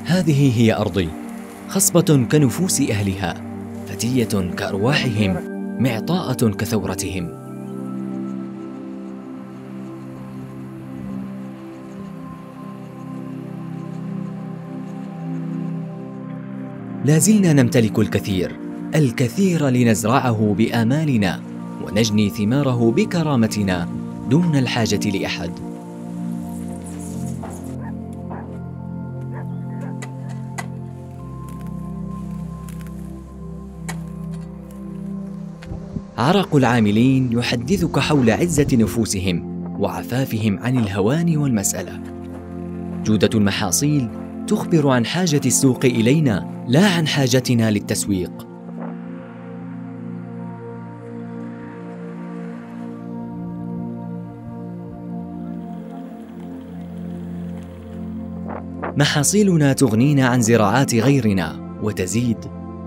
هذه هي أرضي، خصبة كنفوس أهلها، فتية كأرواحهم، معطاءة كثورتهم. لا زلنا نمتلك الكثير لنزرعه بآمالنا ونجني ثماره بكرامتنا دون الحاجة لأحد. عرق العاملين يحدثك حول عزة نفوسهم وعفافهم عن الهوان والمسألة. جودة المحاصيل تخبر عن حاجة السوق إلينا لا عن حاجتنا للتسويق. محاصيلنا تغنينا عن زراعات غيرنا وتزيد.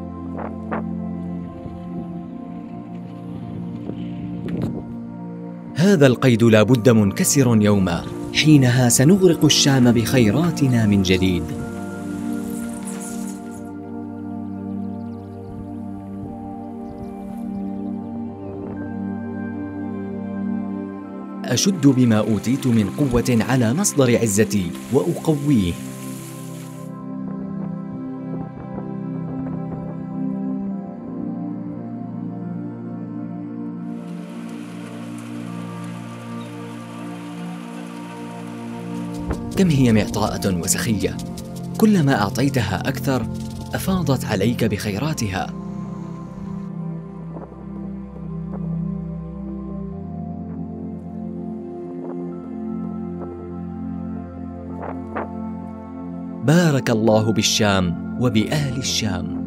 هذا القيد لا بد منكسر يوما، حينها سنغرق الشام بخيراتنا من جديد. أشد بما أوتيت من قوة على مصدر عزتي وأقويه. كم هي معطاءة وسخية، كلما أعطيتها أكثر أفاضت عليك بخيراتها. بارك الله بالشام وبأهل الشام.